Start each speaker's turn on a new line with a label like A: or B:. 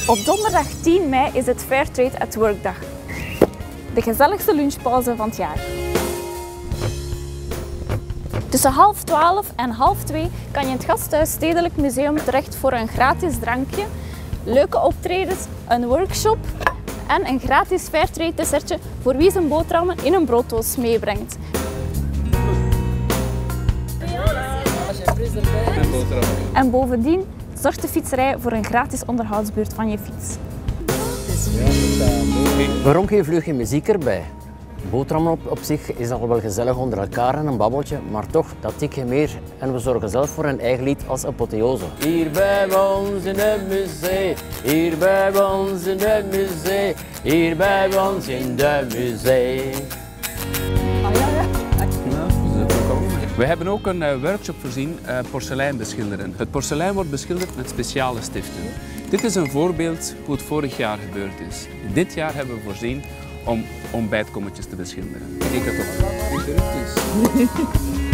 A: Op donderdag 10 mei is het Fairtrade at Work dag. De gezelligste lunchpauze van het jaar. Tussen 11:30 en 1:30 kan je in het Gasthuis Stedelijk Museum terecht voor een gratis drankje, leuke optredens, een workshop en een gratis Fairtrade dessertje voor wie zijn boterhammen in een brooddoos meebrengt. En bovendien zorgt de fietserij voor een gratis onderhoudsbeurt van je fiets.
B: Waarom geen vleugje muziek erbij? Boterhammen op zich is al wel gezellig onder elkaar en een babbeltje, maar toch, dat tikje meer en we zorgen zelf voor een eigen lied als apotheose. Hier bij ons in het museum, hier bij ons in het museum, hier bij ons in het museum.
C: We hebben ook een workshop voorzien porselein beschilderen. Het porselein wordt beschilderd met speciale stiften. Dit is een voorbeeld hoe het vorig jaar gebeurd is. Dit jaar hebben we voorzien om ontbijtkommetjes te beschilderen. Kijk het op.